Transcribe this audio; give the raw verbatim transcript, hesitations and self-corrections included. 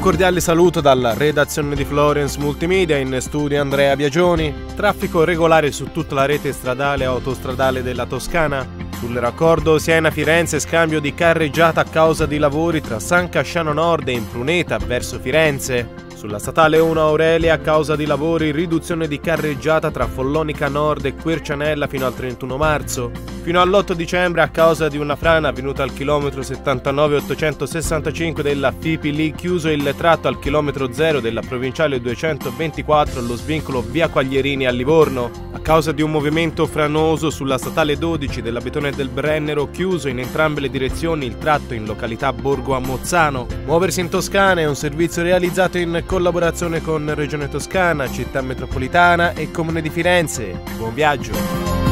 cordiale saluto dalla redazione di Florence Multimedia, in studio Andrea Biagioni. Traffico regolare su tutta la rete stradale e autostradale della Toscana. Sul raccordo Siena-Firenze, scambio di carreggiata a causa di lavori tra San Casciano Nord e Impruneta verso Firenze. Sulla statale uno Aurelia, a causa di lavori, riduzione di carreggiata tra Follonica Nord e Quercianella fino al trentuno marzo. Fino all'otto dicembre, a causa di una frana avvenuta al chilometro settantanove ottocentosessantacinque della Fipili, chiuso il tratto al chilometro zero della provinciale duecentoventiquattro allo svincolo via Quaglierini a Livorno. A causa di un movimento franoso sulla statale dodici della Betone del Brennero, chiuso in entrambe le direzioni il tratto in località Borgo a Mozzano. Muoversi in Toscana è un servizio realizzato in collaborazione con Regione Toscana, Città Metropolitana e Comune di Firenze. Buon viaggio!